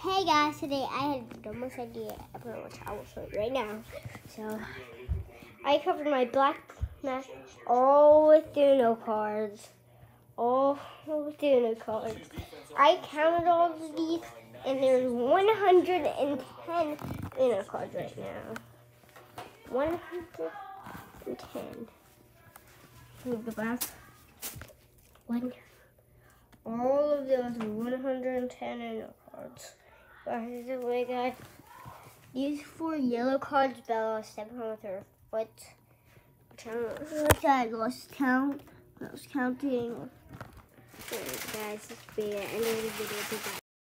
Hey guys, today I had the dumbest idea ever, which I will show you right now. So, I covered my black mat all with Uno cards. All with Uno cards. I counted all of these, and there's 110 Uno cards right now. 110. Let me go back. All of those are 110 Uno cards. By the way, guys, these 4 yellow cards, Bella stepping on with her foot. Which I lost count. I was counting. So, guys, this will be the end of the video.